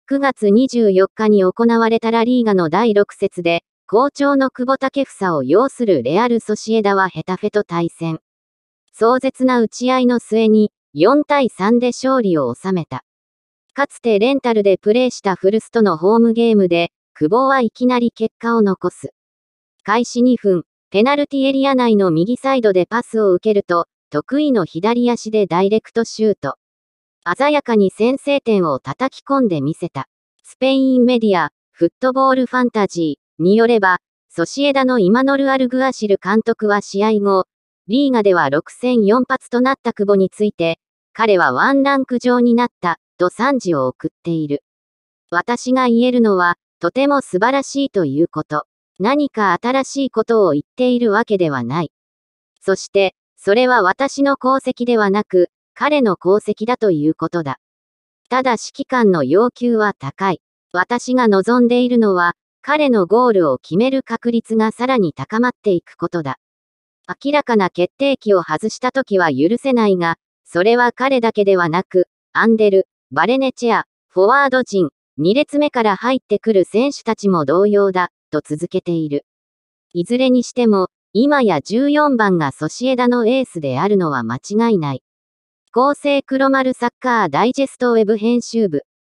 9月24日に行われたラリーガの第6節で、好調の久保建英を擁するレアル・ソシエダはヘタフェと対戦。壮絶な打ち合いの末に、4対3で勝利を収めた。かつてレンタルでプレーしたフルスとのホームゲームで、久保はいきなり結果を残す。開始2分、ペナルティエリア内の右サイドでパスを受けると、得意の左足でダイレクトシュート。鮮やかに先制点を叩き込んでみせた。スペインメディア、フットボールファンタジーによれば、ソシエダのイマノル・アルグアシル監督は試合後、リーガでは6戦4発となった久保について、彼はワンランク上になった、と賛辞を送っている。私が言えるのは、とても素晴らしいということ。何か新しいことを言っているわけではない。そして、それは私の功績ではなく、彼の功績だということだ。ただ指揮官の要求は高い。私が望んでいるのは、彼のゴールを決める確率がさらに高まっていくことだ。明らかな決定機を外したときは許せないが、それは彼だけではなく、アンデル、バレネチェア、フォワード陣、2列目から入ってくる選手たちも同様だ、と続けている。いずれにしても、今や14番がソシエダのエースであるのは間違いない。厚生黒丸サッカーダイジェストウェブ編集部。